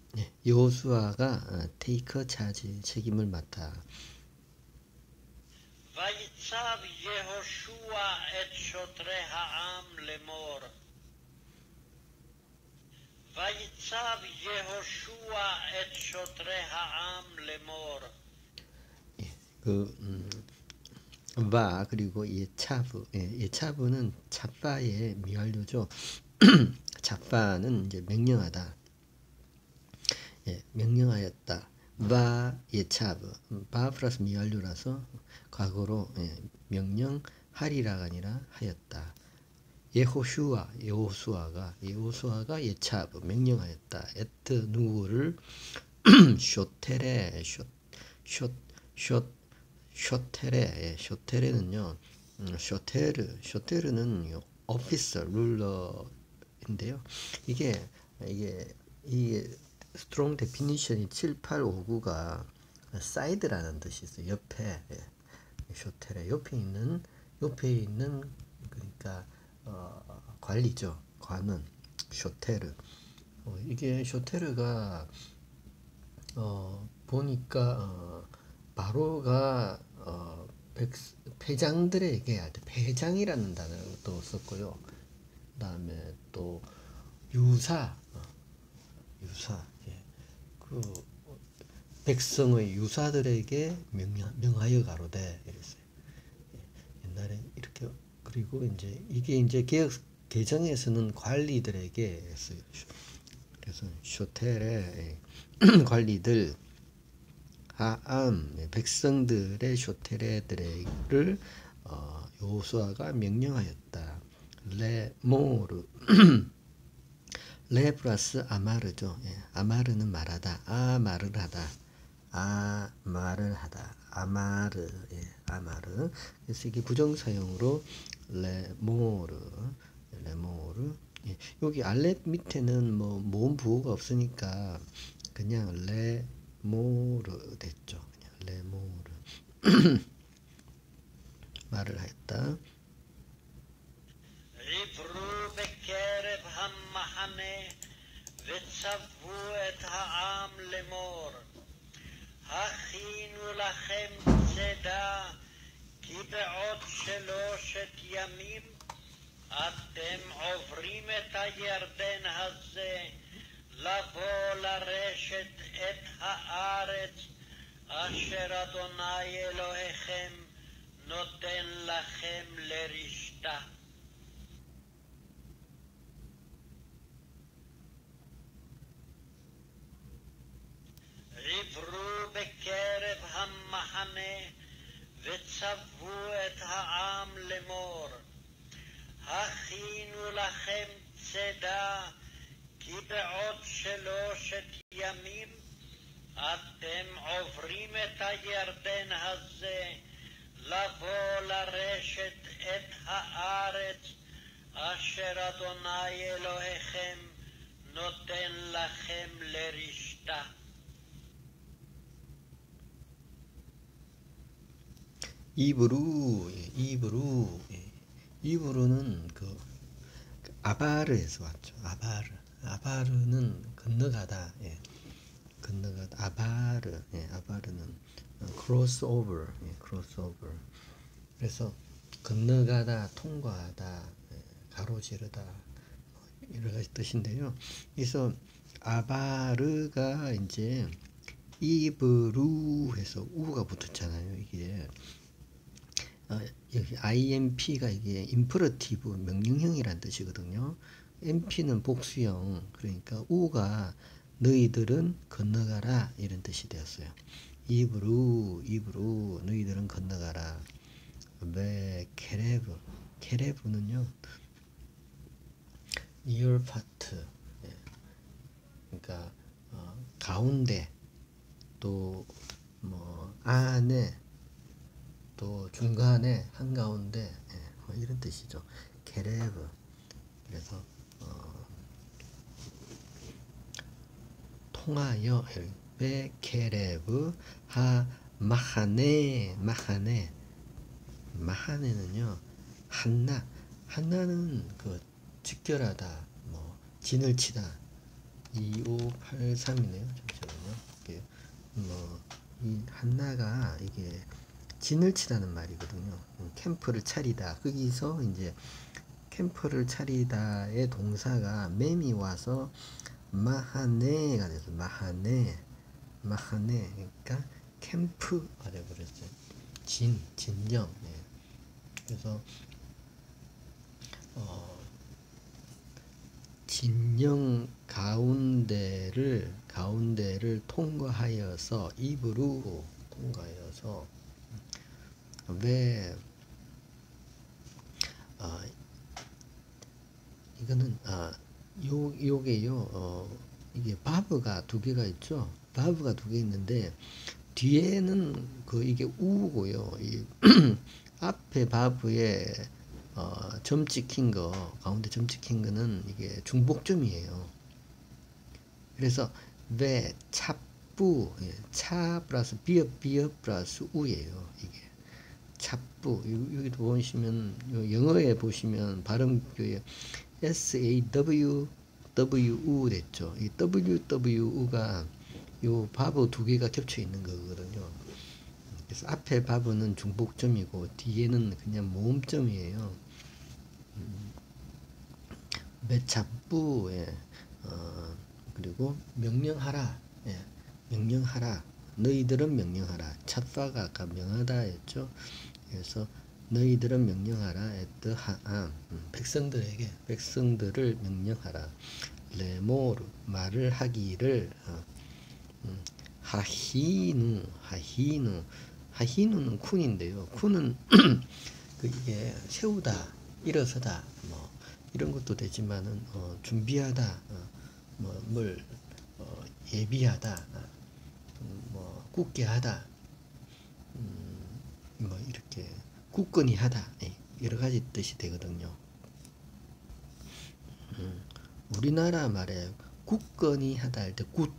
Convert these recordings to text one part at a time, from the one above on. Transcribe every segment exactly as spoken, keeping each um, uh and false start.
예, 여호수아가 테이크 차지 책임을 맡아. ויצב יהושע את שוטרי העם לאמור. ויצב יהושע את שוטרי העם לאמור. 그 음, 바 그리고 예차브, 예, 예차브는 차바의 미완료죠. 차바는 이제 명령하다, 예, 명령하였다. 바 예차브, 바 플러스 미완료라서 과거로 예, 명령하리라가 아니라 하였다. 예호슈아, 여호수아가 여호수아가 예차브 명령하였다. 에트 누구를 쇼테레 쇼쇼쇼 쇼테레, 예, 쇼테레는요, 음, 쇼테르, 쇼테르는 오피서 룰러인데요. 이게 이게 이게 스트롱 데피니션이 칠팔오구가 사이드라는 뜻이 있어요. 옆에, 예, 쇼테레 옆에 있는 옆에 있는 그러니까 어, 관리죠. 관은 쇼테르. 어, 이게 쇼테르가 어, 보니까 어, 바로가 어, 백, 패장들에게 패장이라는 단어를 또 썼고요. 그 다음에 또 유사, 어, 유사, 예. 그 백성의 유사들에게 명하, 명하여 가로되 이랬어요. 예. 옛날에 이렇게. 그리고 이제 이게 이제 개혁 개정에서는 관리들에게 했어요. 그래서 쇼텔의 관리들, 하암 백성들의 쇼테레들을 어, 여호수아가 명령하였다. 레모르 레 플러스 아마르죠. 예, 아마르는 말하다, 아 말을 하다, 아 말을 하다, 아마르, 예, 아마르. 그래서 이게 부정사용으로 레모르, 레모르. 예, 여기 알렛 밑에는 뭐 모음 부호가 없으니까 그냥 레모르 됐죠. 그냥 레모르 말을 하였다. עברו בקרב המחנה וצוו את העם לאמור. הכינו לכם צידה, כי בעוד שלושת ימים אתם עוברים את הירדן הזה, לבוא לרשת את הארץ אשר אדוני אלוהיכם נותן לכם לרשתה. עברו בקרב המחנה וצוו את העם לאמור. הכינו לכם צידה, כי בעוד שלושת ימים אתם עוברים את הירדן הזה, לבוא לרשת את הארץ אשר אדוני אלוהיכם נותן לכם לרשתה. 이브루, 예, 이브루, 예. 이브루는 그 아바르에서 왔죠. 아바르, 아바르는 건너가다, 예. 건너가다. 아바르, 예, 아바르는 cross over, 예, cross over. 그래서 건너가다, 통과하다, 예, 가로지르다, 여러 가지 뜻인데요. 그래서 아바르가 이제 이브루 해서 우가 붙었잖아요. 이게 어, 여기 아이엠피가 이게 임퍼러티브 명령형이란 뜻이거든요. 엠피는 복수형, 그러니까 우가 너희들은 건너가라 이런 뜻이 되었어요. 이브루, 이브루, 너희들은 건너가라. 베 케레브, 케레브는요, your part, 예. 그러니까 어, 가운데, 또 뭐 안에, 또 중간에, 한가운데, 예, 뭐 이런 뜻이죠. 케레브. 그래서 어, 통하여, 베 케레브 하 마하네, 마하네, 마하네는요, 한나, 한나는 그 직결하다, 뭐 진을 치다, 이오 오팔삼이네요. 잠시만요. 이게 뭐 이 한나가 이게 진을 치다는 말이거든요. 캠프를 차리다. 거기서 이제 캠프를 차리다의 동사가 맴이 와서 마하네가 돼서 마하네, 마하네. 그러니까 캠프가 되어버렸어요. 진, 진정. 네. 그래서 어, 진영 가운데를 가운데를 통과하여서 입으로 통과하여서 왜 아, 이거는 아, 요 요게요. 어, 이게 바브가 두 개가 있죠. 바브가 두 개 있는데 뒤에는 그 이게 우고요. 이 앞에 바브에 어, 점 찍힌 거 가운데 점 찍힌 거는 이게 중복점이에요. 그래서 왜 차뿌 예, 차 플러스 비읍 비읍 플러스 우예요. 이게 차뿌 여기도 보시면 영어에 보시면 발음 교에 에스 에이 더블유 더블유 유 됐죠. 이 더블유 더블유 유가 요 바브 두 개가 겹쳐 있는 거거든요. 그래서 앞에 바브는 중복점이고 뒤에는 그냥 모음점이에요. 음, 매차뿌 예, 어, 그리고 명령하라 예, 명령하라 너희들은 명령하라. 차파가 아까 명하다 했죠. 그래서 너희들은 명령하라. 에뜨하암 백성들에게 백성들을 명령하라. 레모르 말을 하기를 어, 음, 하히누 하히누 하히누는 쿤인데요. 쿤은 그 이게 세우다 일어서다 뭐 이런 것도 되지만은 어, 준비하다 어, 뭐뭘 어, 예비하다 어, 뭐 굳게 하다 음, 뭐 이렇게 굳건히 하다 예, 여러 가지 뜻이 되거든요. 음, 우리나라 말에 굳건히 하다 할 때 굳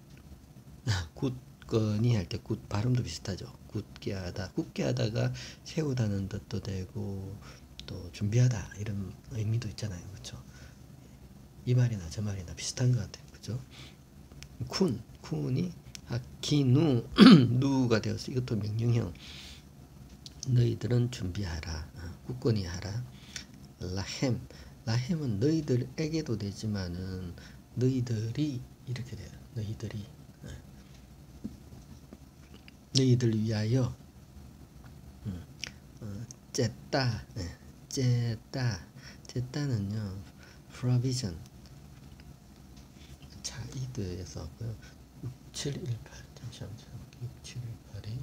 굳건히 할 때 굳 발음도 비슷하죠. 굳게 하다 굳게 하다가 세우다는 뜻도 되고 또 준비하다 이런 의미도 있잖아요. 그렇죠? 이 말이나 저 말이나 비슷한 것 같아요. 그죠? 쿤, 쿤이 하키누 누가 되어서 이것도 명령형. 너희들은 준비하라. 굳건히 하라. 라햄, 라햄은 너희들에게도 되지만은 너희들이 이렇게 돼요. 너희들이 너희들 위하여 음, 어, 쨌다, 네, 쨌다, 쨌다는요, provision. 자, 이드에서 육칠일팔 잠시만요. 육칠일팔이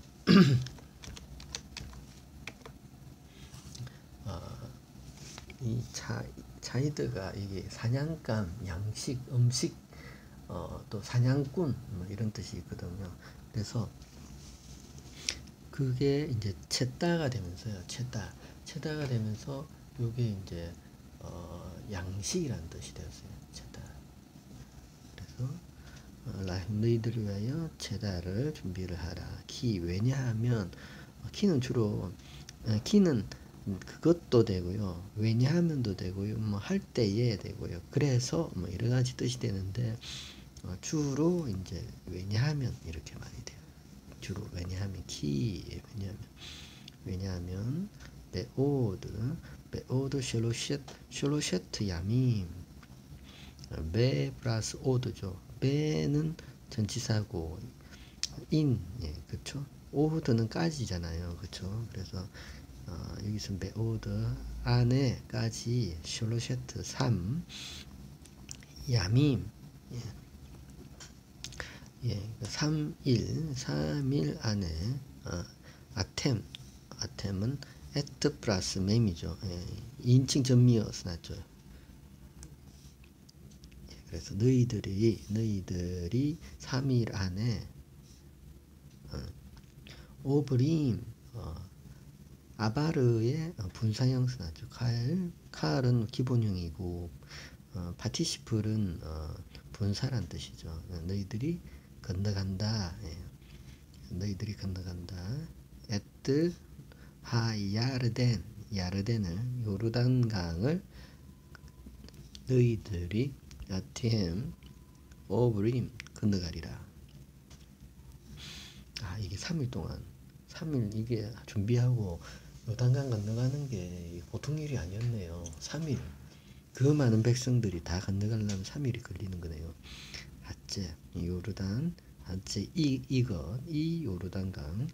어, 이 차, 차이드가 이게 사냥감, 양식, 음식, 어, 또 사냥꾼 뭐 이런 뜻이 있거든요. 그래서 그게 이제 쳇다가 되면서요. 쳇다, 쳇다가 되면서 요게 이제 어, 양식이라는 뜻이 되었어요. 쳇다. 그래서 어, 너희들을 위하여 쳇다를 준비를 하라. 키 왜냐하면 어, 키는 주로 어, 키는 그것도 되고요. 왜냐하면도 되고요. 뭐 할 때에 되고요. 그래서 뭐 여러 가지 뜻이 되는데 어, 주로 이제 왜냐하면 이렇게 많이 돼요. 주로 왜냐하면 키 왜냐하면 왜냐하면 베오드 베오드 셜로셰트 셜로셰트 야밈 베 플러스 오드죠. 베는 전치사고 인 예 그렇죠. 오드는 까지잖아요. 그렇죠. 그래서 어, 여기서 베오드 안에까지 셜로셰트 삼 야밈 예. 예, 삼 일, 삼 일 안에 어, 아템, 아템은 에트 플러스 맴이죠. 예, 인칭 전미어서 났죠. 예, 그래서 너희들이 너희들이 삼 일 안에 어, 오브림 어, 아바르의 분사형서 났죠. 칼, 칼은 기본형이고 어, 파티시플은 어, 분사란 뜻이죠. 너희들이 건너간다. 예. 너희들이 건너간다. 에트 하야르덴 야르덴을 요르단강을 너희들이 아템 오브림 건너가리라. 아, 이게 삼 일 동안 삼 일 이게 준비하고 요단강 건너가는 게 보통 일이 아니었네요. 삼 일. 그 많은 백성들이 다 건너가려면 삼 일이 걸리는 거네요. 하째 요르단, 하째 이 이것 이 요르단강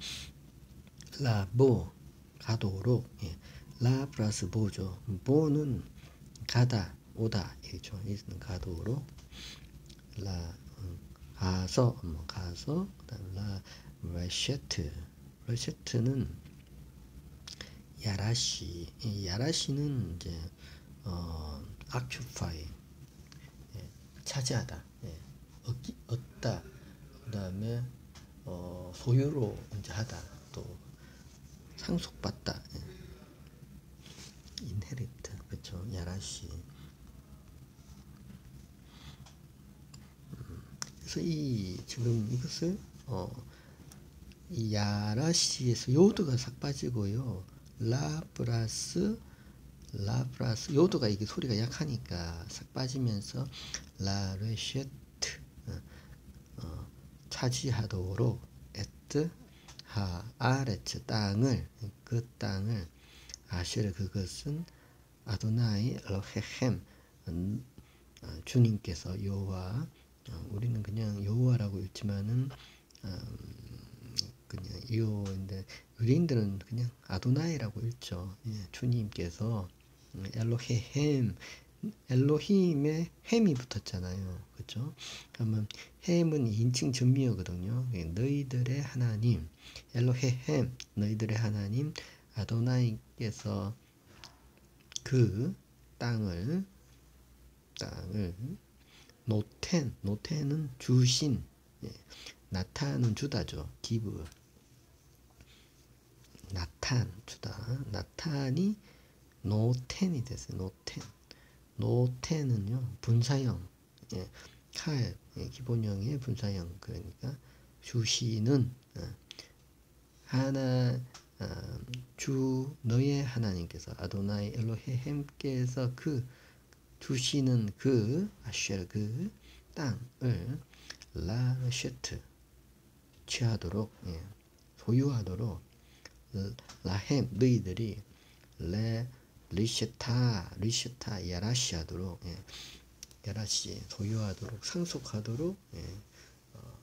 라보 가도록, 예. 라 플러스 보죠. 보는 가다 오다 이죠. 이는 가도록 라 음, 가서 뭐 가서 그다음 라 레셰트 레셰트는 야라시 이 야라시는 이제 어 occupy, 예, 차지하다, 예, 얻기, 얻다, 그다음에 어 소유로 이제 하다, 또 상속받다, 예. inherit 그렇죠. 야라시. 그래서 이 지금 이것을 어 이 야라시에서 요드가 싹 빠지고요. 라 플러스 라 플러스 요드가 이게 소리가 약하니까 싹 빠지면서 라 레셰트 어, 어, 차지하도록 에트 하 아레츠 땅을 그 땅을 아시르 그것은 아도나이 엘로헤헴 음, 어, 주님께서 여호와, 어, 우리는 그냥 여호와라고 읽지만은 음, 그냥 이호인데 유대인들은 그냥 아도나이라고 읽죠. 예, 주님께서 엘로헤헴 엘로힘에 햄이 붙었잖아요. 그렇죠? 그러면 햄은 인칭 전미어거든요. 너희들의 하나님 엘로헤헴 너희들의 하나님 아도나이께서 그 땅을 땅을 노텐 노텐은 주신, 예, 나타는 주다죠. 기브 나탄 주다. 나탄이 노텐이 됐어요. 노텐 노텐은요 분사형, 예, 칼, 예, 기본형의 분사형. 그러니까 주시는, 어, 하나 어, 주 너의 하나님께서 아도나이 엘로헤헴께서 그 주시는 그 아쉐르 그 땅을 라셰트 취하도록, 예, 소유하도록 라햄 너희들이 레 리시타 리시타 야라시 하도록, 예, 야라시 소유하도록 상속하도록, 예, 어,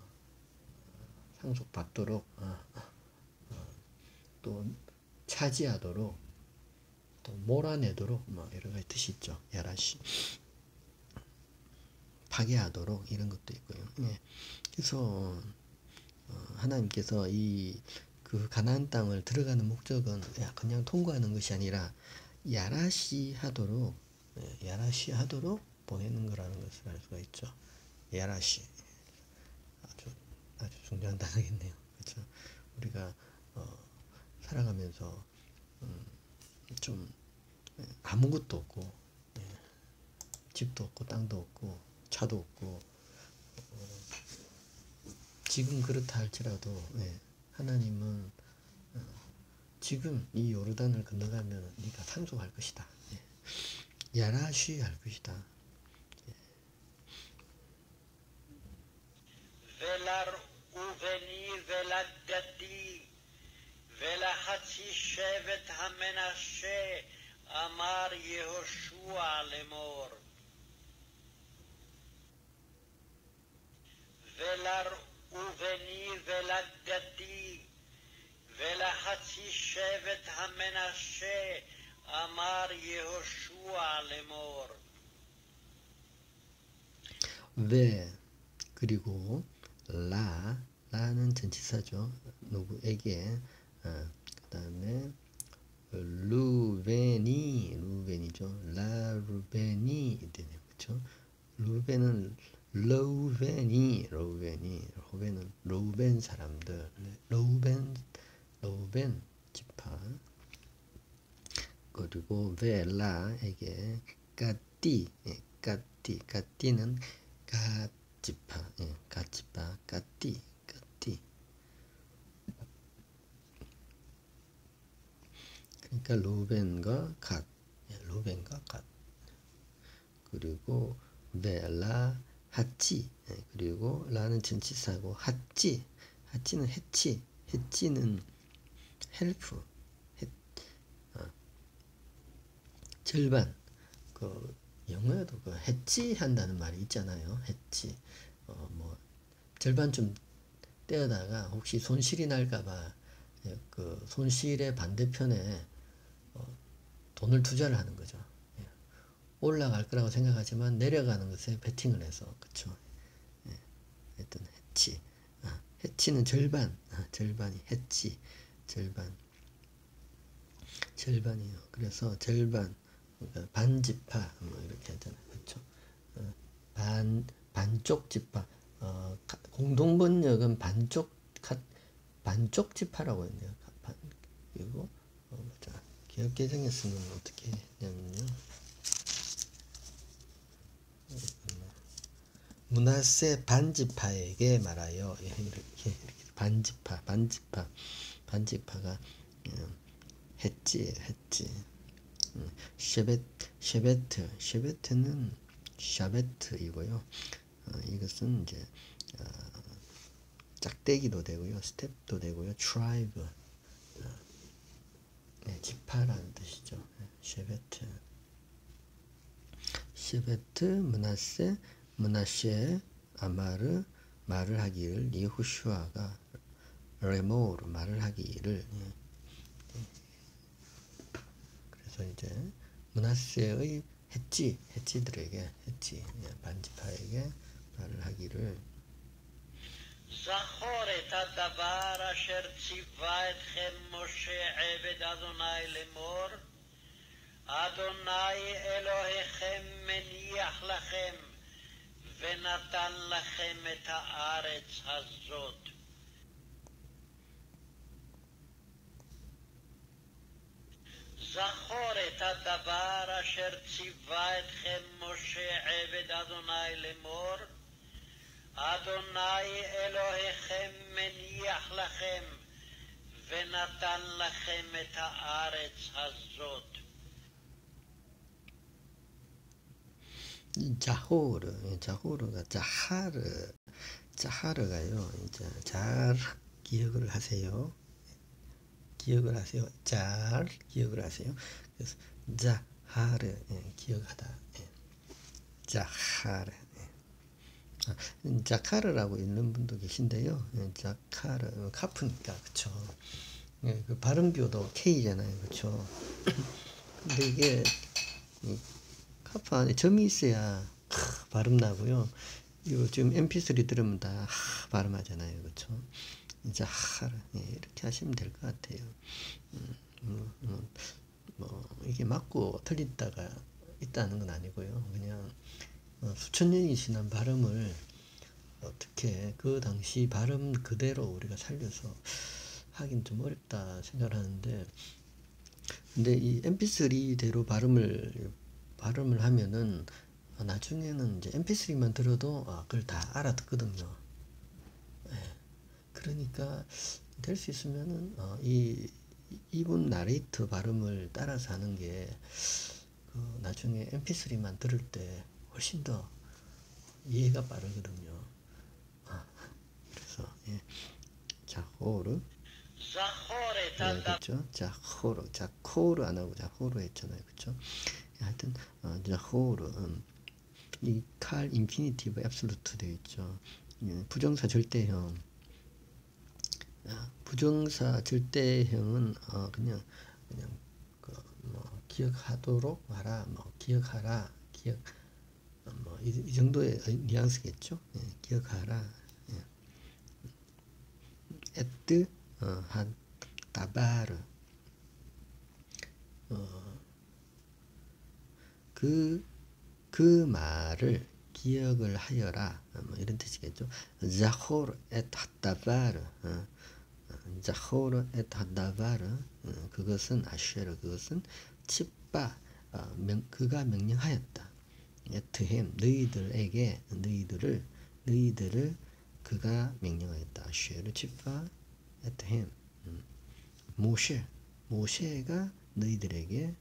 상속받도록, 어, 어, 또 차지하도록, 또 몰아내도록, 뭐 여러 가지 뜻이 있죠. 야라시 파괴하도록 이런 것도 있고요. 예. 그래서 어, 하나님께서 이 그 가나안 땅을 들어가는 목적은 그냥 통과하는 것이 아니라 야라시 하도록, 예, 야라시 하도록 보내는 거라는 것을 알 수가 있죠. 야라시 아주 아주 중요한 단어겠네요. 그렇죠? 우리가 어, 살아가면서 음, 좀 아무것도 없고, 예, 집도 없고 땅도 없고 차도 없고, 어, 지금 그렇다 할지라도, 예, 하나님은 어, 지금 이 요르단을 건너가면 네가 상속할 것이다. 예. 야라시 할 것이다. 예. ולר ובני ולגדי ולחצי שבט המנשה אמר יהושע לאמור ולר ובני ולגדי ולחצי שבט המנשה אמר יהושע לאמור. 왜 그리고 라 라는 전치사죠. 누구에게, 어, 그 다음에 루벤이 루벤이죠. 라 루벤이 되네요. 그렇죠? 루벤은 로벤이 로벤이 로벤은 로벤 사람들, 로벤 로벤 지파. 그리고 벨라에게 까띠, 예, 까띠 까띠는 갓지파, 예, 갓지파 까띠 까띠. 그러니까 로벤과 갓, 예, 로벤과 갓. 그리고 벨라 하치, 예, 그리고 라는 전치사고 하찌 하찌는 해치 해치는 헬프 해, 어, 절반 그 영어에도 그 해치 한다는 말이 있잖아요. 해치 어, 뭐 절반 좀 떼어다가 혹시 손실이 날까봐 그 손실의 반대편에 어, 돈을 투자를 하는 거죠. 예. 올라갈 거라고 생각하지만 내려가는 것에 베팅을 해서 그쵸. 예. 하여튼 해치 아, 해치는 절반 아, 절반이 해치 절반 절반이요. 그래서 절반 그러니까 반지파 뭐 이렇게 하잖아요. 그쵸. 어, 반 반쪽 지파 어, 공동 번역은 반쪽 반쪽 지파라고 했네요. 반, 그리고 어, 보자. 기억 개정에 쓰면 어떻게 했냐면요. 므낫세 반지파에게 말하여 이렇게, 이렇게 반지파 반지파 반지파가 음, 했지 했지 음, 쉐베 쉐베트 쉐베트는 샤베트이고요. 어, 이것은 이제 어, 짝대기도 되고요, 스텝도 되고요, 트라이브 어, 네, 지파라는 뜻이죠. 쉐베트 쉐베트 므낫세 므낫쉐 아마르 말을 하기를 예후슈아가 레모로 말을 하기를 예. 그래서 이제 므낫세의 헷지 헷지들에게 헷지 예, 반지파에게 말을 하기를 זכור את הדבר אשר ציווה אתכם משה עבד אדוני לאמור, אדוני אלוהיכם מניח לכם ונתן לכם את הארץ הזאת. זכור את הדבר אשר ציווה אתכם משה עבד אדוני לאמור, אדוני אלוהיכם מניח לכם ונתן לכם את הארץ הזאת. 자호르 자호르가 자하르 자하르가요. 이제 잘 기억을 하세요. 기억을 하세요. 잘 기억을 하세요. 그래서 자하르 예, 기억하다. 예. 자하르 예. 아, 자카르라고 읽는 분도 계신데요. 예, 자카르 카프니까 그쵸. 예, 그 발음표도 K잖아요. 그쵸. 근데 이게 이 카프 안에 점이 있어야 하, 발음 나고요. 이거 지금 엠피쓰리 들으면 다 하, 발음하잖아요. 그쵸. 이제 하르 예, 이렇게 하시면 될 것 같아요. 음, 뭐, 뭐, 뭐 이게 맞고 틀리다가 있다는 건 아니고요. 그냥 어, 수천 년이 지난 발음을 어떻게 그 당시 발음 그대로 우리가 살려서 하긴 좀 어렵다 생각을 하는데, 근데 이 엠피쓰리대로 발음을 발음을 하면은 나중에는 이제 엠피쓰리만 들어도 아, 그걸 다 알아듣거든요. 예. 그러니까 될 수 있으면은 어, 이 이분 나레이터 발음을 따라서 하는 게 그 나중에 엠피쓰리만 들을 때 훨씬 더 이해가 빠르거든요. 아, 그래서 예. 자호르 네, 그렇죠. 자호르 자코르 안 하고 자호르 했잖아요. 그렇죠. 하여튼 어, 자호르 음, 이 칼 인피니티브 앱솔루트 되어 있죠. 예, 부정사 절대형 아, 부정사 절대형은 어, 그냥 그냥 그 뭐 기억하도록 하라, 뭐 기억하라, 기억 어, 뭐 이, 이 정도의 뉘앙스겠죠. 예, 기억하라. 예. 에뜨 어, 한 다바르 어, 그, 그 말을 기억을 하여라 어, 뭐 이런 뜻이겠죠. 자호르 에트 하다바르 어, 자호르 에트 하다바르 어, 그것은 아쉐르 그것은 칩바 어, 명, 그가 명령하였다. 에트햄 너희들에게 너희들을 너희들을 그가 명령하였다. 아쉐르 칩바 에트햄 음. 모셰 모셰가 너희들에게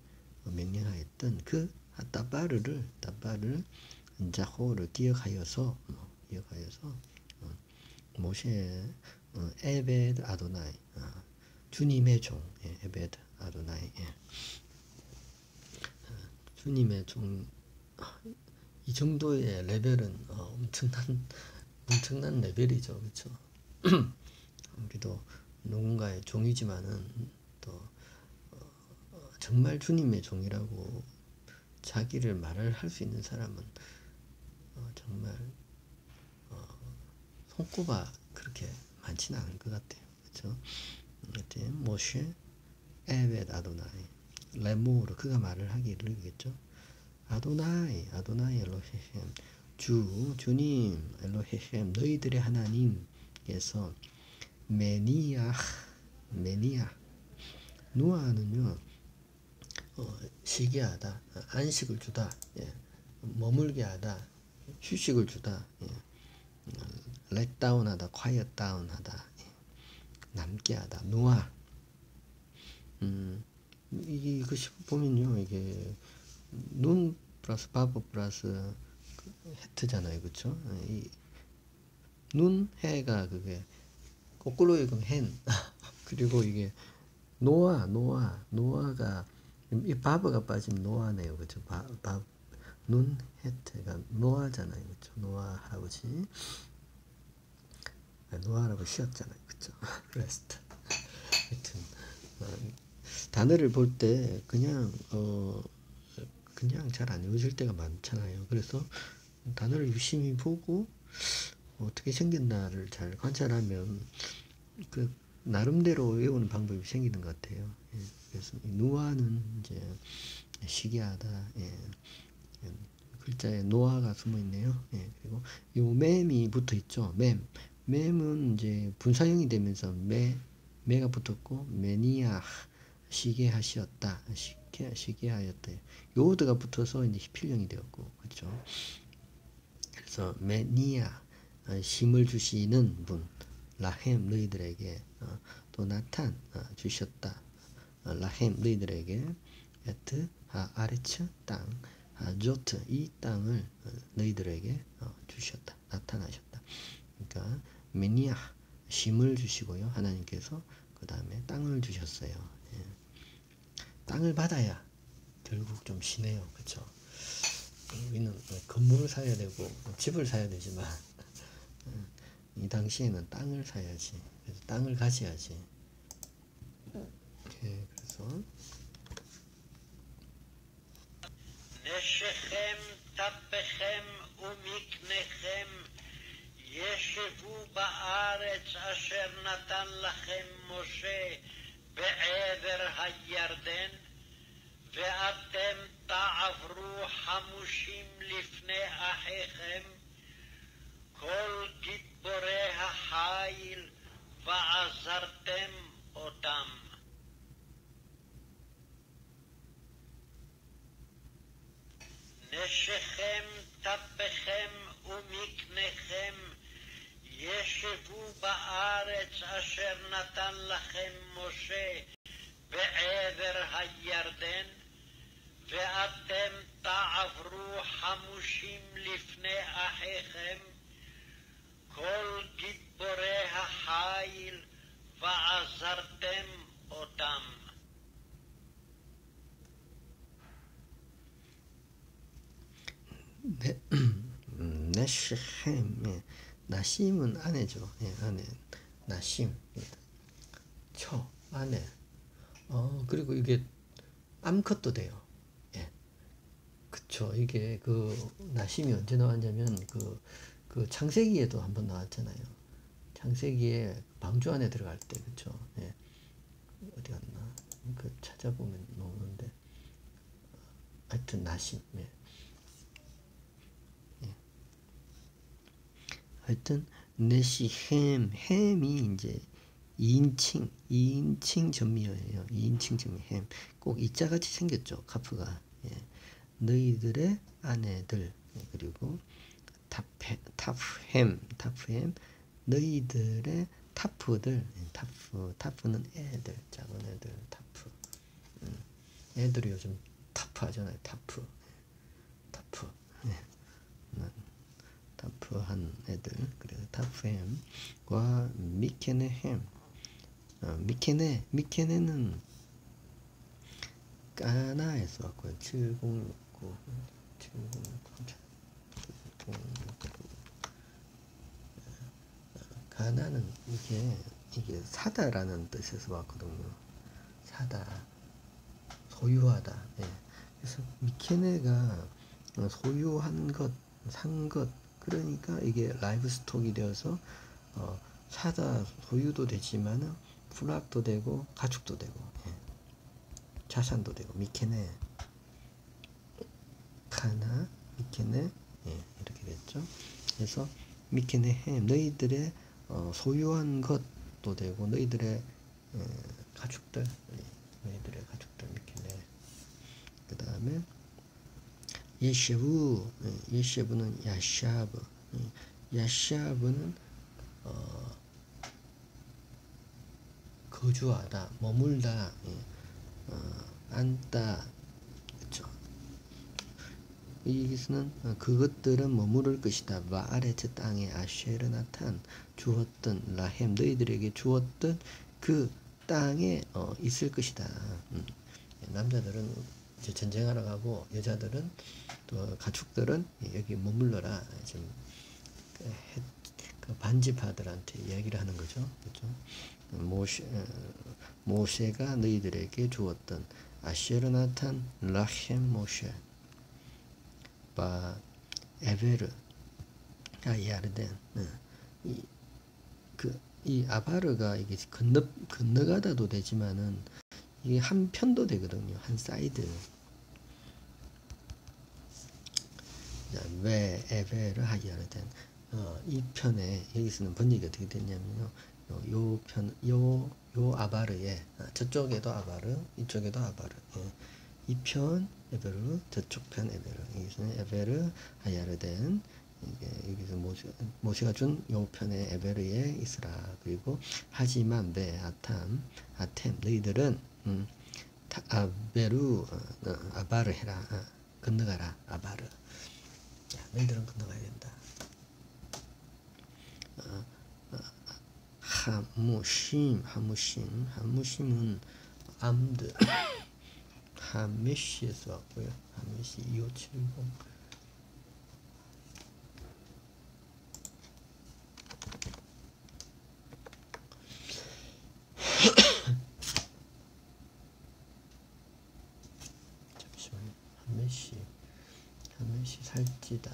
명령하였던 그 따바르를 따바르 자호를 기억하여서 뭐 기억하여서 어, 모세 어, 에벳 아도나이 어, 주님의 종 예, 에벳 아도나이 예. 어, 주님의 종 이 정도의 레벨은 어, 엄청난 엄청난 레벨이죠, 그렇죠? 우리도 누군가의 종이지만은 또 어, 정말 주님의 종이라고 자기를 말을 할 수 있는 사람은 어, 정말 어, 손꼽아 그렇게 많지는 않은 것 같아요, 그렇죠? 하여튼 모쉐 에벳 아도나이 레모르 그가 말을 하기를겠죠. 아도나이 아도나이 엘로헤셈 주 주님 엘로헤셈 너희들의 하나님께서 메니아 메니아 누아는요 어, 쉬게 하다 안식을 주다 예. 머물게 하다 휴식을 주다 예. 렛다운하다 quiet down하다 예. 남게 하다 누아 음, 이, 이것이 보면요 이게 눈 플러스 바브 플러스 해트잖아요, 그렇죠? 이 눈 해가 그게 거꾸로 읽으면 hen 그리고 이게 노아 노아 노아가 이 바브가 빠지면 노아네요, 그렇죠? 바, 바, 눈 해트가 노아잖아요, 그렇죠? 노아 할아버지 노아 할아버지 쉬었잖아요, 그렇죠? 레스트 하여튼 어, 단어를 볼 때 그냥 어 그냥 잘 안 외워질 때가 많잖아요. 그래서 단어를 유심히 보고 어떻게 생겼나를 잘 관찰하면 그 나름대로 외우는 방법이 생기는 것 같아요. 예. 그래서 누아는 이제 시기하다. 예. 글자에 노아가 숨어 있네요. 예. 그리고 요 맴이 붙어 있죠. 맴. 맴은 이제 분사형이 되면서 매 매가 붙었고 매니아 시게 하시었다. 시게 시게 하였다. 요드가 붙어서 이제 필령이 되었고 그렇죠. 그래서 매니아 힘을 주시는 분 라헴 너희들에게 어, 또 나탄 어, 주셨다. 어, 라헴 너희들에게 에트 아, 아레츠 땅 아, 조트 이 땅을 어, 너희들에게 어, 주셨다. 나타나셨다. 그러니까 메니아 힘을 주시고요. 하나님께서 그 다음에 땅을 주셨어요. 예. 땅을 받아야 결국 좀 쉬네요. 그렇죠? 우리는 건물을 사야 되고 집을 사야 되지만 이 당시에는 땅을 사야지. 그래서 땅을 가져야지. 예, 그래서 נשיכם, טפכם ומקניכם ישבו בארץ אשר נתן לכם משה בעבר הירדן, ואתם תעברו חמושים לפני אחיכם, כל גיבורי החיל, ועזרתם אותם. נשיכם, טפכם ומקניכם ישבו בארץ אשר נתן לכם משה בעבר הירדן, ואתם תעברו חמושים לפני אחיכם, כל גיבורי החיל, ועזרתם אותם. 네, 음, 네시햄 예. 나심은 아내죠. 예, 아내 나심 예. 초 아내 어 그리고 이게 암컷도 돼요. 예, 그쵸. 이게 그 나심이 언제 나왔냐면 그, 그 창세기에도 한번 나왔잖아요. 창세기에 방주 안에 들어갈 때 그쵸. 예. 어디 갔나? 그 찾아보면 나오는데 하여튼 나심 예. 하여튼 네시햄 햄이 이제 이인칭 이인칭 전미어예요. 이인칭 전미 햄. 꼭 이자같이 생겼죠. 카프가. 예. 너희들의 아내들 그리고 타페, 타프햄 타프햄 너희들의 타프들 타프 타프는 애들 작은 애들 타프 음. 애들이 요즘 타프 하잖아요. 타프 타프 예. 타프한 애들. 그래서 타프햄과 미케네햄. 어, 미케네, 미케네는 까나에서 왔고요. 칠공육구, 칠공육구, 가나는 이게 이게 사다라는 뜻에서 왔거든요. 사다, 소유하다. 예. 그래서 미케네가 소유한 것, 산 것, 그러니까 이게 라이브 스톡이 되어서 어, 사다, 소유도 되지만은 플락도 되고 가축도 되고, 예. 자산도 되고. 미케네, 카나, 미케네, 예, 이렇게 됐죠. 그래서 미케네 해, 너희들의 어, 소유한 것도 되고 너희들의 에, 가축들, 예, 너희들의 가축들. 미케네. 그 다음에 예셰브, 예, 예셰브는 야샤브, 예, 야샤브는 어, 거주하다, 머물다, 예, 어, 앉다, 그렇죠. 여기서는 그것들은 머무를 것이다. 바아레츠 땅에 아쉐르 나탄 주었던 라햄, 너희들에게 주었던 그 땅에 어, 있을 것이다. 음. 남자들은 이제 전쟁하러 가고 여자들은 또 가축들은 여기 머물러라. 지금 그 반지파들한테 이야기를 하는 거죠. 그렇죠? 모세, 모세가 너희들에게 주었던 아쉐르 나탄 라햄 모세 바 에베르 아야르덴. 이 그 이 아바르가 이게 건너 건너가다도 되지만은 이게 한 편도 되거든요. 한 사이드. 왜 에베르 하야르덴. 어, 이 편에 여기서는 번역이 어떻게 됐냐면요. 요 편, 요, 요 아바르에, 저쪽에도 아바르, 이쪽에도 아바르. 예. 이 편 에베르, 저쪽 편 에베르. 여기서는 에베르 하야르덴. 이게 여기서 모세, 모세가 준 요 편의 에베르에 있으라. 그리고 하지만 베 아탐, 아템, 너희들은 음, 타, 아베루, 어, 어, 아바르 해라. 어, 건너가라. 아바르. 야, 너희들은 건너가야 된다. 어, 어, 하무심, 하무심, 하무심은 암드, 하메시에서 왔고요. 하메시 이오칠공. 잠시만요. 하메시, 하메시 살찌다.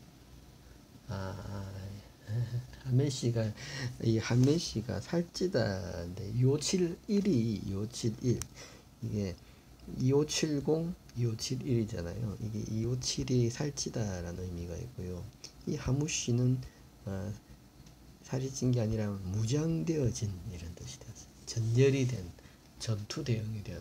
아, 하메시가, 이 하메시가 살찌다인데, 이오칠일이 이오칠일. 이게 이오칠공, 이오칠일이잖아요. 이게 이오칠이 살찌다라는 의미가 있고요. 이 하무시는 어, 살이 찐 게 아니라 무장되어진 이런 뜻이 되었어요. 전열이 된, 전투 대응이 된.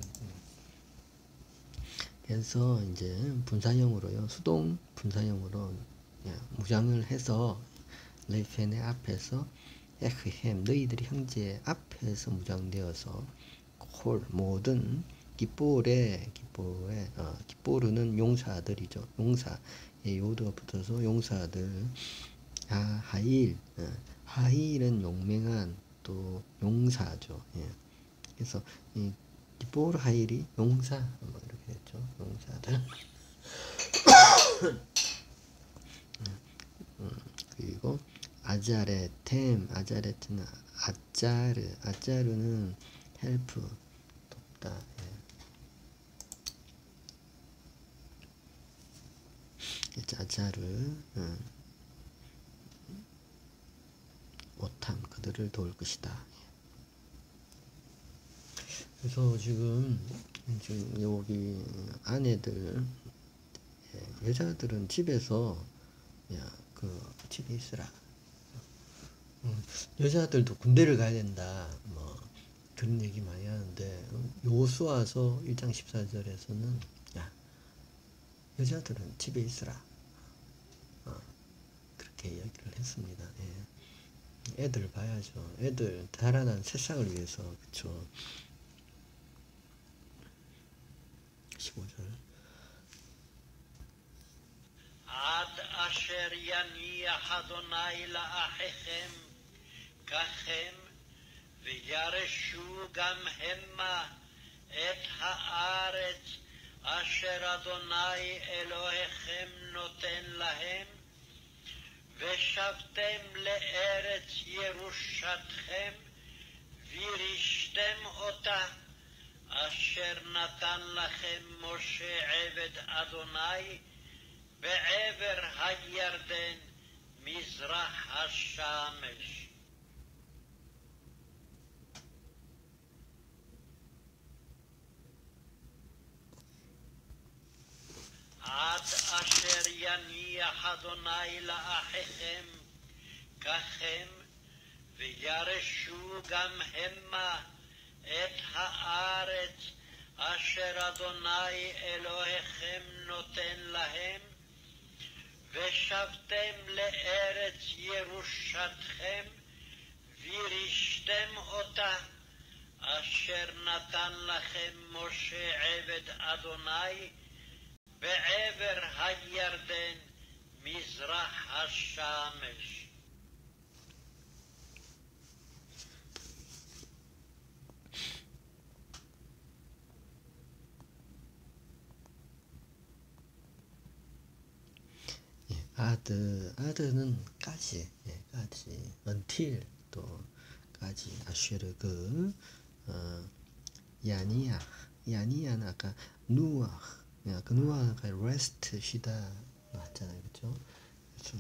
그래서 이제 분사형으로요. 수동 분사형으로 무장을 해서 레펜의 앞에서 에흐햄, 너희들이 형제 앞에서 무장되어서 콜, 모든 기뽀레, 기뽀레, 어, 기뽀르는 용사들이죠. 용사, 예, 요도가 붙어서 용사들. 아, 하일, 어, 하일은 용맹한 또 용사죠. 예. 그래서 이 기뽀르 하일이 용사, 뭐 이렇게 됐죠. 용사들. 음, 그리고 아자레템, 아자레트는 아짜르, 아짜르는 헬프, 돕다. 예. 아자르, 음, 오탐, 그들을 도울 것이다. 그래서 지금, 지금 여기 아내들, 예, 여자들은 집에서, 야, 그 집에 있으라. 음, 여자들도 군대를 가야 된다. 뭐 그런 얘기 많이 하는데 요수아서 일 장 십사 절에서는 야, 여자들은 집에 있으라. 어, 그렇게 이야기를 했습니다. 예. 애들 봐야죠. 애들 자라난 세상을 위해서. 그쵸. 십오 절. עד אשר יניח אדוני לאחיכם, ככם, וירשו גם המה את הארץ אשר אדוני אלוהיכם נותן להם, ושבתם לארץ ירושתכם, וירשתם אותה, אשר נתן לכם משה עבד אדוני, בעבר הירדן, מזרח השמש. עד אשר יניח אדוני לאחיכם, ככם, וירשו גם המה את הארץ אשר אדוני אלוהיכם נותן להם, ושבתם לארץ ירושתכם, וירשתם אותה, אשר נתן לכם משה עבד אדוני, בעבר הירדן, מזרח השמש. 아드, 아드는 까지, 예, 까지, until 또 까지, 아쉐르 그, 어, 야니야, 야니야는 아까 누아, 그 누아가 rest 쉬다 나왔잖아요, 그렇죠? 그래서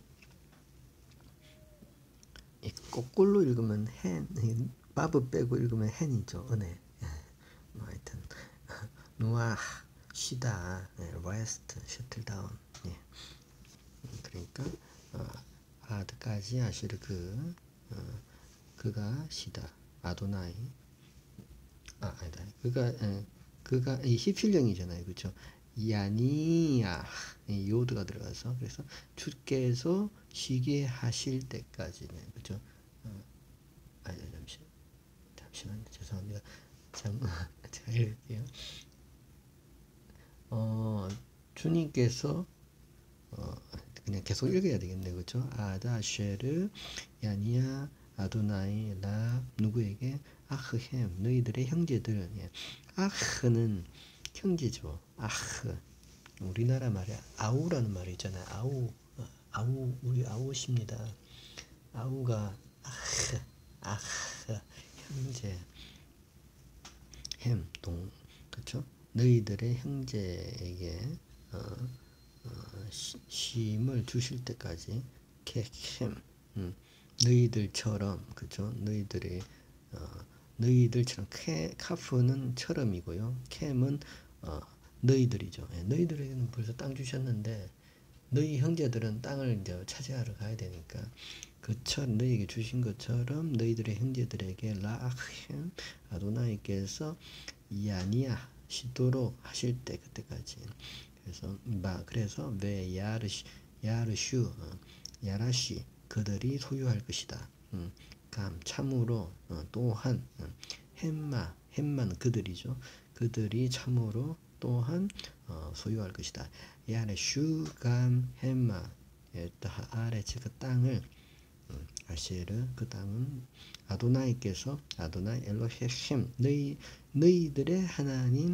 이 거꾸로 읽으면 hen, 바브 빼고 읽으면 hen이죠, 은혜. 예, 뭐 하여튼 누아 쉬다, 예, rest, shuttle down. 예. 그러니까 어, 아드까지 아시르 그 어, 그가 시다 아도나이 아 아니다 그가 에, 그가 이 히필령이잖아요, 그렇죠? 야니야 이 요드가 들어가서 그래서 주께서 쉬게 하실 때까지네, 그렇죠? 어, 아 잠시 잠시만요, 죄송합니다. 참 제가 읽을게요. 어 주님께서 어, 그냥 계속 읽어야 되겠네, 그렇죠? 아다쉐르 야니야 아도나이 라 누구에게 아흐햄 너희들의 형제들. 예. 아흐는 형제죠. 아흐 우리나라 말에 아우라는 말이 있잖아요. 아우 아우 우리 아우십니다. 아우가 아흐 아흐 형제 햄 동 그렇죠? 너희들의 형제에게 어, 어, 쉼을 주실 때까지 케캠 음, 너희들처럼 그죠? 너희들의 어, 너희들처럼 케 카프는 처럼이고요. 캠은 어, 너희들이죠. 예, 너희들에게는 벌써 땅 주셨는데 너희 형제들은 땅을 이제 차지하러 가야 되니까 그처럼 너희에게 주신 것처럼 너희들의 형제들에게 라αχ햄 아도나이께서 야니아 시도록 하실 때 그때까지. 그래서 마 그래서 왜 야르시 야르슈 어, 야라시 그들이 소유할 것이다. 음, 감 참으로 어, 또한 어, 햄마 햄마는 그들이죠. 그들이 참으로 또한 어, 소유할 것이다. 야르슈 감 햄마 에따 아레츠 그 땅을 음, 아시르 그 땅은 아도나이께서 아도나이 엘로헤셈 너희 너희들의 하나님이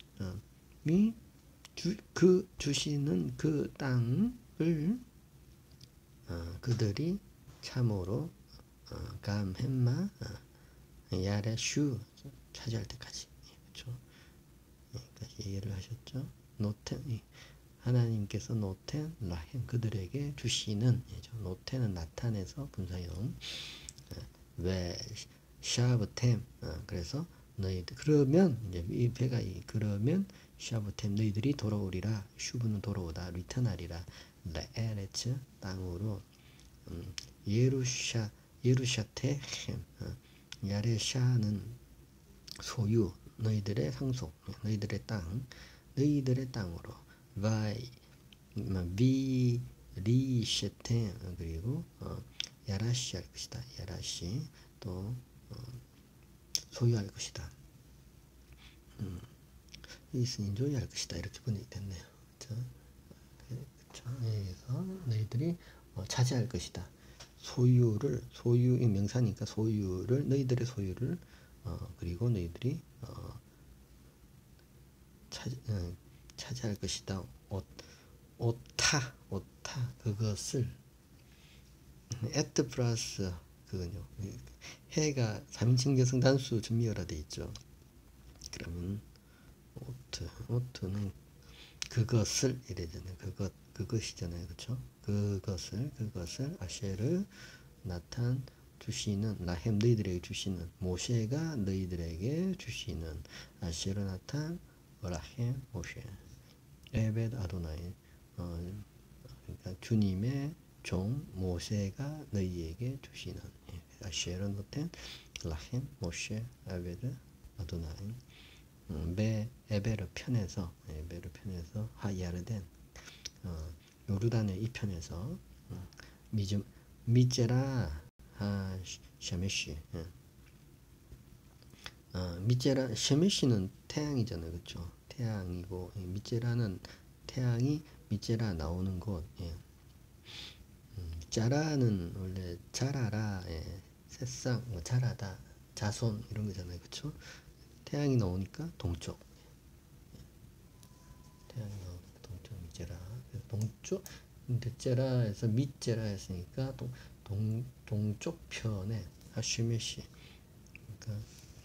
주, 그 주시는 그 땅을 어, 그들이 참으로 어, 감 햄마 어, 야레슈 차지할 때까지. 그렇죠? 여기까지 얘기를 하셨죠. 노텐 하나님께서 노텐 라햄 그들에게 주시는 예죠. 노텐은 나타내서 분사형 왜 샤브템 어, 그래서 너희들 그러면 이제 이 배가 이 그러면 샤브템 너희들이 돌아오리라 슈브는 돌아오다 리턴하리라 레에레츠 땅으로 음, 예루샤 예루샤테햄 어, 야레샤는 소유 너희들의 상속 너희들의 땅 너희들의 땅으로 바이 비 리셰템 그리고 어, 야라시 할 것이다. 야라시 또 어, 소유할 것이다. 음, 이스인조이 할 것이다. 이렇게 번역이 됐네요. 그렇죠? 그렇죠? 그래서 너희들이 어, 차지할 것이다. 소유를 소유의 명사니까 소유를 너희들의 소유를 어, 그리고 너희들이 어, 차지, 어, 차지할 것이다. 옷, 오타 오타 그것을 at 플러스 그건요. 해가 삼인칭교성 단수 준미어라 돼 있죠. 그러면 오트 오트는 그것을 이래야 되네. 그것 그것이잖아요, 그렇죠? 그것을 그것을 아셰르 나탄 주시는 라햄 너희들에게 주시는 모세가 너희들에게 주시는 아셰르 나탄 라햄 모세 에벳 아도나이 어, 그러니까 주님의 종 모세가 너희에게 주시는 아셰르 나탄 라햄 모세 에벳 아도나이 베 에베르 편에서 에베르 편에서 하야르덴 어, 요르단의 이 편에서 어, 미즘 미제라 하 샤메시 예. 어, 미제라 샤메시는 태양이잖아요, 그렇죠? 태양이고 미제라는 태양이 미제라 나오는 곳. 예. 음, 자라는 원래 자라라 예. 새싹 뭐 자라다 자손 이런 거잖아요, 그렇죠? 태양이 나오니까 동쪽. 태양이 나오니까 동쪽 미제라. 동쪽 데제라에서 밑제라 했으니까 동, 동 동쪽 편에 하슈메시. 그러니까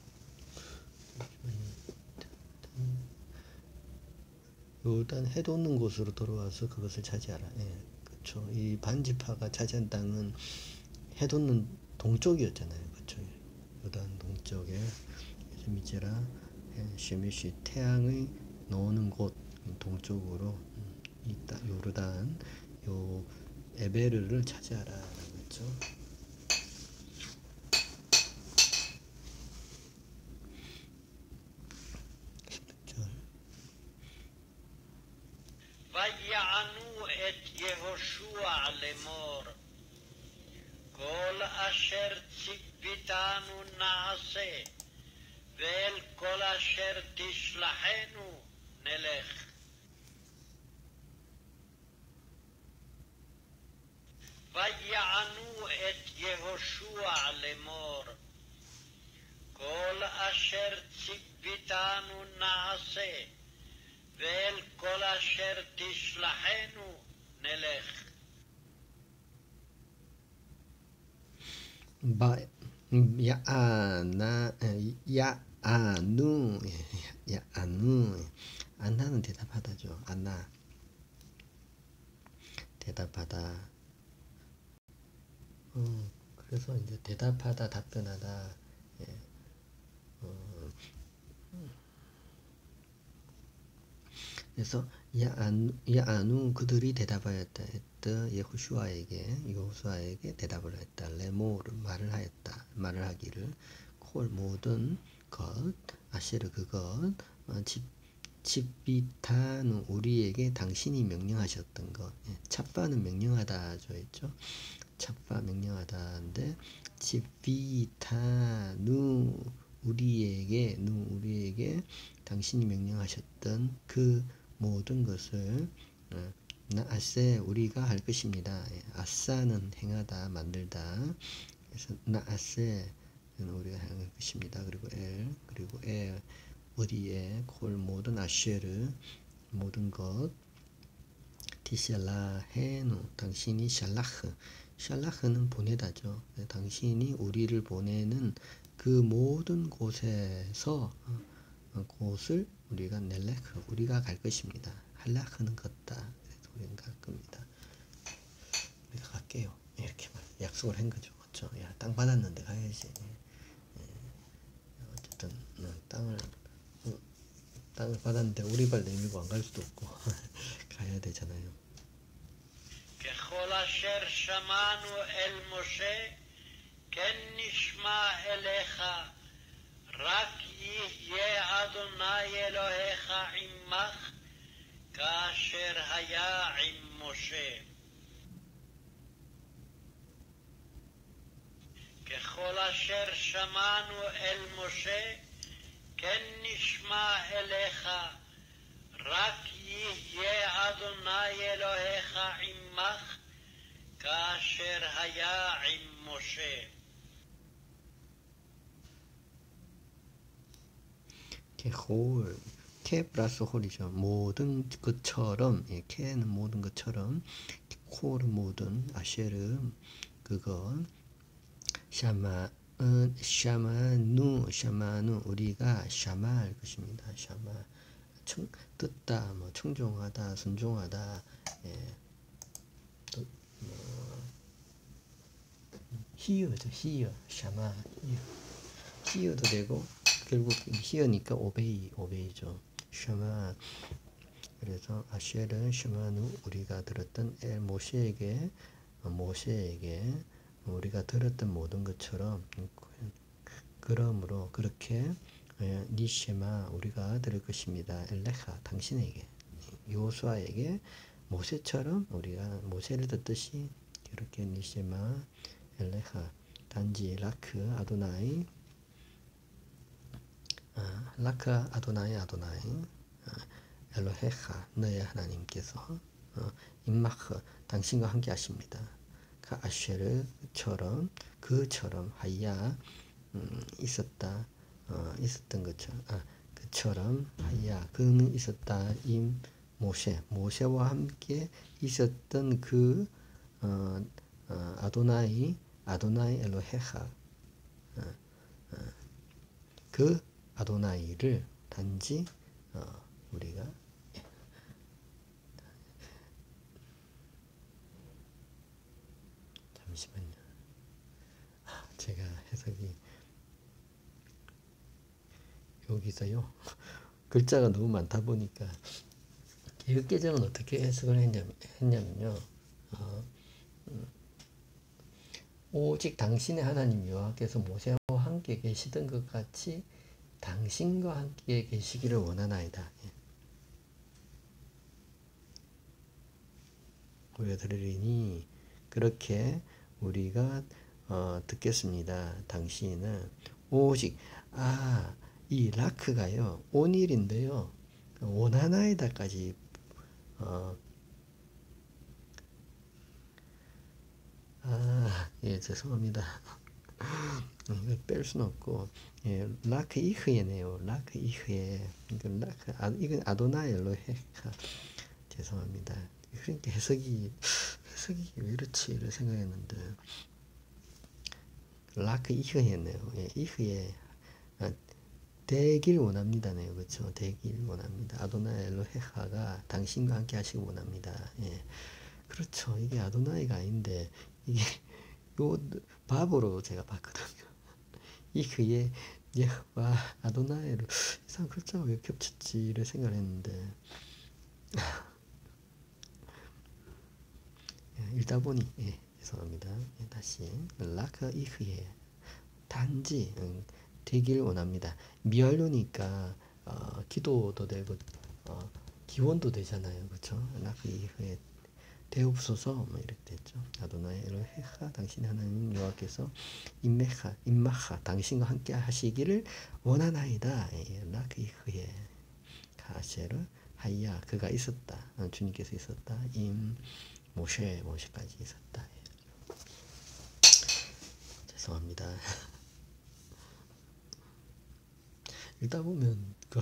요단 해 돋는 곳으로 돌아와서 그것을 차지하라. 예, 그렇죠. 이 반지파가 차지한 땅은 해 돋는 동쪽이었잖아요, 그렇죠. 요단 동쪽에 미제라 쉐메시 태양의 나오는 곳 동쪽으로 이 요르단 요 에베르를 차지하라 그랬죠. 십육 절 ויענו את יהושע לאמור כל אשר ציוויתנו נעשה ואל כל אשר תשלחנו נלך. ויענו את יהושע לאמור כל אשר ציוויתנו נעשה ואל כל אשר תשלחנו נלך. 바 야아나 야아누 야아누 안나는 대답하다죠. 안나 대답하다. 어, 그래서 이제 대답하다 답변하다. 예. 어, 그래서 야안 야아누 그들이 대답하였다 했다 예호슈아에게 여호수아에게 대답을 했다. 레모를 말을 하였다. 말을 하기를 콜 모든 것 아시르 그것 어, 집 집비타는 우리에게 당신이 명령하셨던 것. 예, 찹바는 명령하다죠 했죠. 찹바 명령하다인데 집비타누 우리에게 누 우리에게 당신이 명령하셨던 그 모든 것을 어, 나아세 우리가 할 것입니다. 예, 아싸는 행하다 만들다. 그래서 나아세는 우리가 할 것입니다. 그리고 엘 그리고 엘 우리의 콜 모든 아쉐르 모든 것 티샬라헤누 당신이 샬라흐 샬라흐는 보내다죠. 네, 당신이 우리를 보내는 그 모든 곳에서 어, 곳을 우리가 넬레크 우리가 갈 것입니다. 할라흐는 걷다. 그래서 우리는 갈 겁니다. 우리가 갈게요. 이렇게 약속을 한 거죠. 그렇죠? 야, 땅 받았는데 가야지. 예, 어쨌든 어, 땅을 어, 땅을 받았는데 우리 발 내밀고 안 갈 수도 없고 가야 되잖아요. ככל אשר שמענו אל משה כן נשמע אליך רק יהיה אדוני אלוהיך עמך כאשר היה עם משה. ככל אשר שמענו אל משה כן נשמע אליך רק יהיה אדוני אלוהיך עמך, כאשר היה עם משה. 홀, 캐 플러스 홀이죠. 모든 것처럼, 예, 캐는 모든 것처럼, 콜은 모든, 아쉐르 그거, 샤마은 샤마누 샤마누 우리가 샤마할 것입니다. 샤마 청, 듣다, 뭐 청종하다, 순종하다, 예, 또, 뭐, 히어죠, 히어, 샤마, 히어. 히어도 되고 결국 히어니까 오베이, 오베이죠. 샤마. 그래서 아쉐르 샤마누 우리가 들었던 엘 모세에게 모세에게 우리가 들었던 모든 것처럼 그러므로 그렇게 니쉐마 우리가 들을 것입니다. 엘레카 당신에게 요수아에게 모세처럼 우리가 모세를 듣듯이 그렇게 니쉐마 엘레카 단지 라크 아도나이 아, 라크 아도나이 아도나이 아, 엘로헤카 너의 하나님께서 어, 임마크 당신과 함께 하십니다. 그 아쉐르처럼 그처럼 하야 음, 있었다 어, 있었던 것처럼 아, 그처럼 하야 그는 있었다 임 모세 모세와 함께 있었던 그 어, 어, 아도나이 아도나이 엘로헤카 어, 어, 그 아도나이를 단지 어, 우리가 잠시만요. 제가 해석이 여기서요 글자가 너무 많다 보니까 개역개정은 어떻게 해석을 했냐면, 했냐면요 어, 음, 오직 당신의 하나님 여호와께서 모세와 함께 계시던 것 같이 당신과 함께 계시기를 원하나이다. 예. 우리가 들으리니 그렇게 우리가 어, 듣겠습니다. 당신은 오직 아, 이 라크가요 온일인데요 원하나이다까지 어, 아, 예, 죄송합니다. 뺄 수는 없고 예, 라크 이흐에네요. 라크 이흐에 이건 라크 아, 이건 아도나엘로 헤카 죄송합니다. 그러니까 해석이 해석이 왜 이렇지 이런 생각했는데 라크 이흐에네요. 예, 이흐에 아, 되길 원합니다네요. 그렇죠? 되길 원합니다. 아도나엘로 헤카가 당신과 함께 하시기 원합니다. 예, 그렇죠. 이게 아도나이가 아닌데 이게 요 바보로 제가 봤거든요. 이 그의 와 아도나이를 이상 글자가 왜 겹쳤지를 생각을 했는데 읽다 보니 예, 죄송합니다. 예, 다시 라크 이흐에 단지 음, 되길 원합니다. 미완료니까 어, 기도도 되고 어, 기원도 되잖아요. 그렇죠? 라크 이흐에 되옵소서 뭐 이렇게 됐죠. 아도나이 엘로헤하 당신의 하나님 여호와께서 임메하 임마하 당신과 함께 하시기를 원하나이다. 라크 이흐에 가세르 하야 그가 있었다. 주님께서 있었다. 임 모세 모세까지 있었다. 죄송합니다. 읽다 보면 그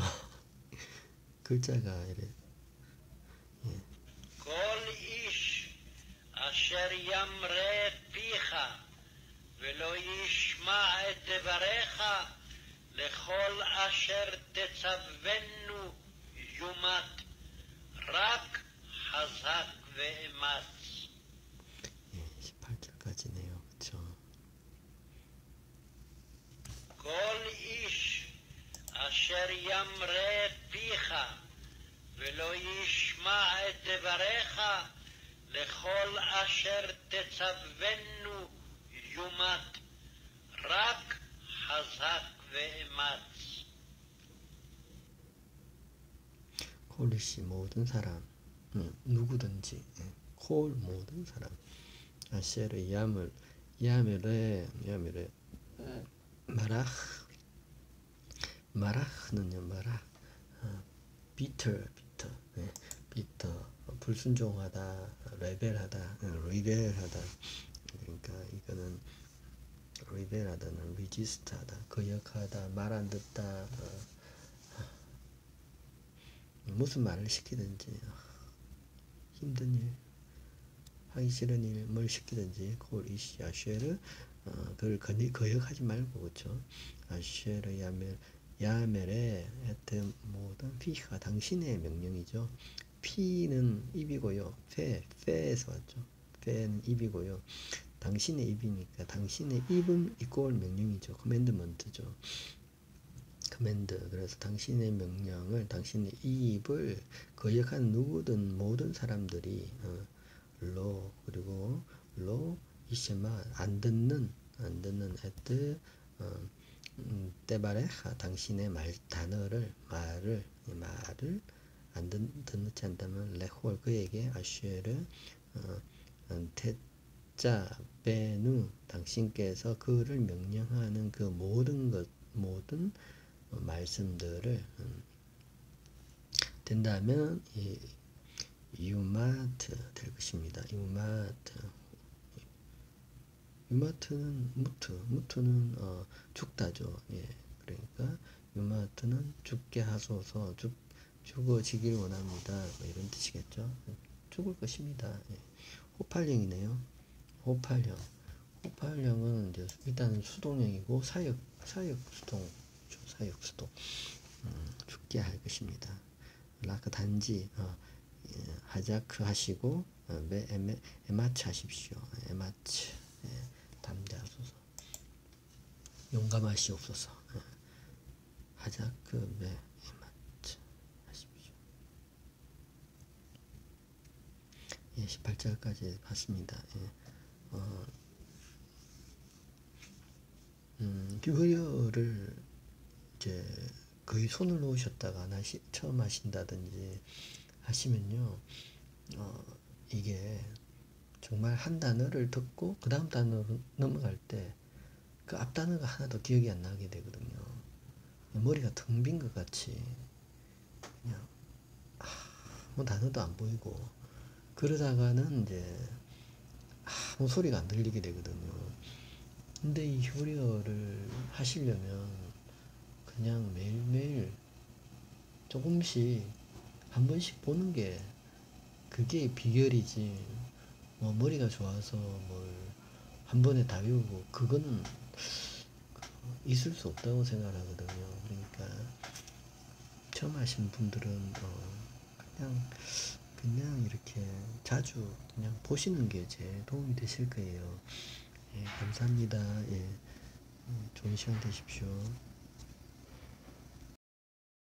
글자가 이래. 예. כל איש אשר ימרה פיך ולא ישמע את דבריך לכל אשר תצוונו יומת, רק חזק ואמץ. 예, 십팔 절까지네요. 그렇죠. כל איש אשר ימרה פיך ולא ישמע את דבריך לכל אשר תצוונו יומת, רק חזק ואמץ. 콜리시 모든 사람 음, 누구든지 예. 콜 모든 사람 아쉐르 야물 야멜레 야멜레 마라흐 마라흐는요 마라 아, 비터 비터 예, 비터, 어, 불순종하다, 레벨하다, 어, 리벨하다. 그러니까 이거는 리벨하다는 리지스트하다, 거역하다, 말 안 듣다, 어, 무슨 말을 시키든지 어, 힘든 일, 하기 싫은 일, 뭘 시키든지 콜 이시 아쉐르, 어, 그걸 거니, 거역하지 말고 그렇죠. 아쉐르 야멜 야멜의 하여튼 모든 피가 당신의 명령이죠. 피는 입이고요. 페, 페에서 왔죠. 페는 입이고요. 당신의 입이니까 당신의 입은 이꼴 명령이죠. 커맨드먼트죠. 커맨드. 그래서 당신의 명령을, 당신의 입을 거역하는 누구든 모든 사람들이 어, 로, 그리고 로 이시마 안 듣는 안 듣는 애들 어, 음, 때발에 당신의 말 단어를 말을 말을 안 듣, 듣지 않다면 레홀 그에게 아쉬에를 어, 태자 베누 당신께서 그를 명령하는 그 모든 것 모든 어, 말씀들을 음, 된다면 이 유마트 될 것입니다. 유마트 유마트는 무트 무트는 어, 죽다죠. 예, 그러니까 유마트는 죽게 하소서 죽 죽어지길 원합니다. 뭐 이런 뜻이겠죠. 죽을 것입니다. 예. 호팔령이네요. 호팔령. 호팔령은 이제 일단 수동형이고 사역 사역 수동 사역 수동 음, 죽게 할 것입니다. 라크 단지 어, 예, 하자크 하시고 어, 에, 에메, 에마츠 하십시오. 에마츠 예, 담대하소서. 용감하시옵소서. 예. 하자크 메 에마츠 하십시오. 예, 십팔 절까지 봤습니다. 예. 어, 음, 휴허를 이제 거의 손을 놓으셨다가 하시, 처음 하신다든지 하시면요, 어, 이게 정말 한 단어를 듣고 그 다음 단어로 넘어갈 때 그 앞 단어가 하나도 기억이 안 나게 되거든요. 머리가 텅 빈 것 같이 그냥 아무 단어도 안 보이고 그러다가는 이제 아무 소리가 안 들리게 되거든요. 근데 이 휴리어를 하시려면 그냥 매일매일 조금씩 한 번씩 보는 게 그게 비결이지. 뭐 머리가 좋아서 뭘 한 번에 다 외우고 그거는 있을 수 없다고 생각하거든요. 그러니까 처음 하신 분들은 어 그냥 그냥 이렇게 자주 그냥 보시는 게 제일 도움이 되실 거예요. 예, 감사합니다. 예, 좋은 시간 되십시오.